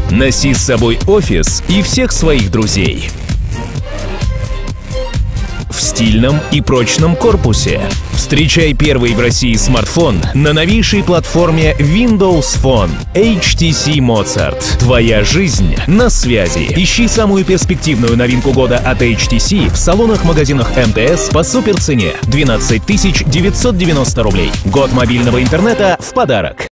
Носи с собой офис и всех своих друзей. В стильном и прочном корпусе. Встречай первый в России смартфон на новейшей платформе Windows Phone HTC Mozart. Твоя жизнь на связи. Ищи самую перспективную новинку года от HTC в салонах-магазинах МТС по суперцене 12 990 рублей. Год мобильного интернета в подарок.